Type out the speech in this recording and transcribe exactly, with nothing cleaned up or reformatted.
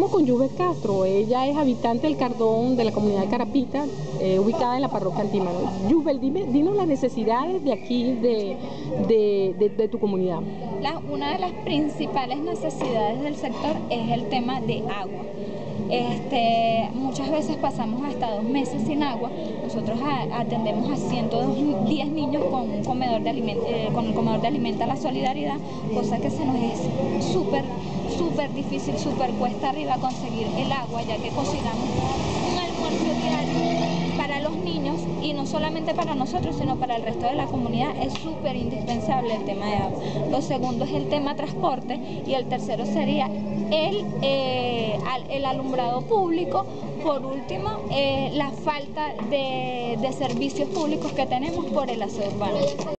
Estamos con Yubel Castro, ella es habitante del Cardón de la comunidad de Carapita, eh, ubicada en la parroquia Antímano. Yubel, dime, dinos las necesidades de aquí, de, de, de, de tu comunidad. La, una de las principales necesidades del sector es el tema de agua. Este, muchas veces pasamos hasta dos meses sin agua. Nosotros a, atendemos a ciento diez niños con, un comedor de alimento, eh, con el comedor de Alimenta la Solidaridad, cosa que se nos es súper, súper difícil, súper cuesta arriba conseguir el agua, ya que cocinamos un almuerzo diario para los niños, y no solamente para nosotros, sino para el resto de la comunidad. Es súper indispensable el tema de agua. Lo segundo es el tema transporte, y el tercero sería el, eh, el alumbrado público. Por último, eh, la falta de, de servicios públicos que tenemos por el aseo urbano.